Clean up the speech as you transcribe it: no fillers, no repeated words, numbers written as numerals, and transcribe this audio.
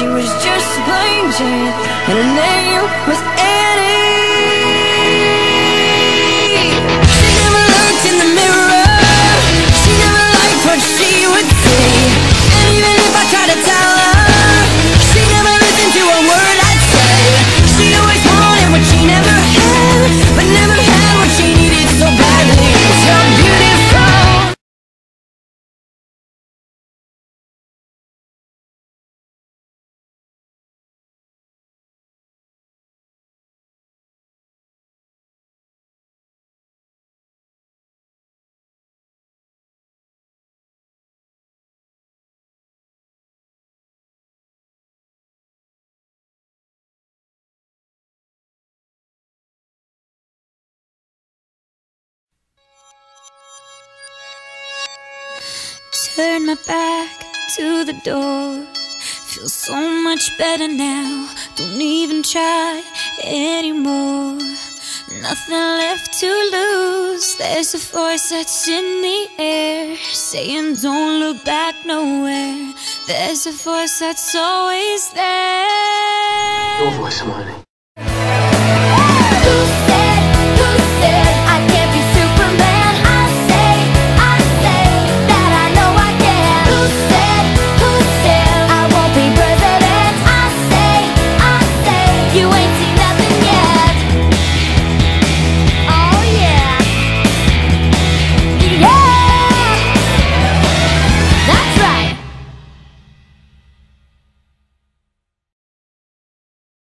she was just plain Jane, and her name was Annie. She never looked in the mirror, she never liked what she would say, and even if I tried to tell her, she never listened to a word I'd say. She always wanted what she never had, but never had what she needed so badly. So beautiful. Turn my back to the door. Feel so much better now. Don't even try anymore. Nothing left to lose. There's a voice that's in the air saying don't look back nowhere. There's a voice that's always there. Your voice, Miley.